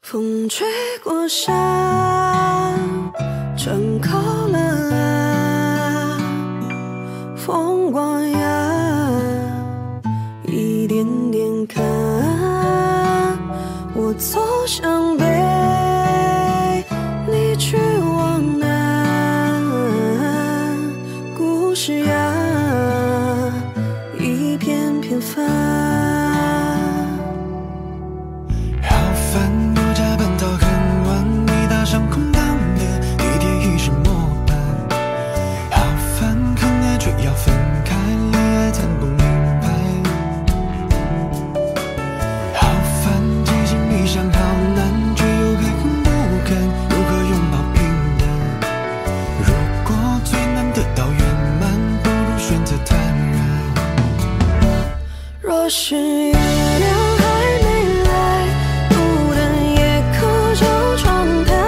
风吹过山，正靠了岸，风光呀，一点点看，我走向北，你去往南，故事呀，一篇篇翻。 上空荡的地铁已是末班，好烦，可爱却要分开，恋爱谈不明白，好烦，激情迷上好难，却又还很不甘，如何拥抱平淡？如果最难得到圆满，不如选择坦然。 若是月亮还没来，路灯也可就窗台，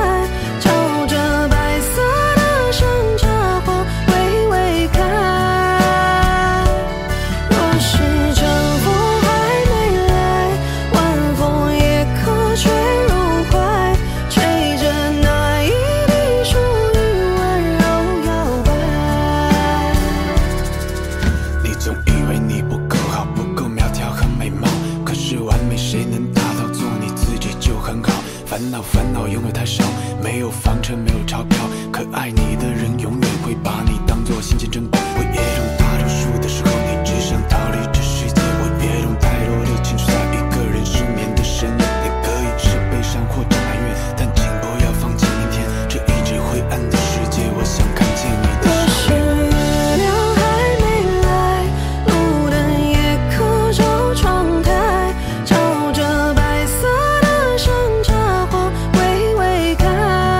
烦恼拥有太少，没有房车，没有钞票，可爱你的人永远会把你当作新鲜珍宝。我也懂大多数的时候你只想逃离这世界，我也懂太多的情绪在一个人失眠的深夜，也可以是悲伤或者埋怨，但请不要放弃明天这一直灰暗的世界，我想看见你的笑脸。 月亮还没来，路灯也可就窗台，照着白色的山茶花微微开。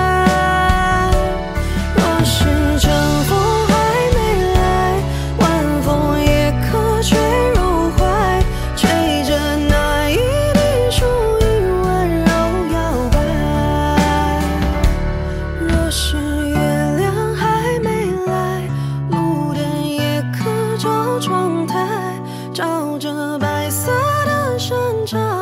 若是春风还没来，晚风也可吹入怀，吹着那一滴属于温柔摇摆。若是月亮还没来，路灯也可就窗台，照着白色的山茶